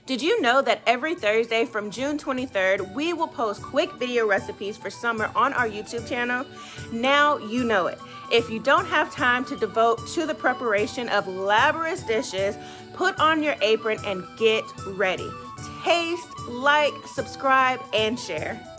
Did you know that every Thursday from June 23rd, we will post quick video recipes for summer on our YouTube channel? Now you know it. If you don't have time to devote to the preparation of laborious dishes, put on your apron and get ready. Taste, like, subscribe, and share.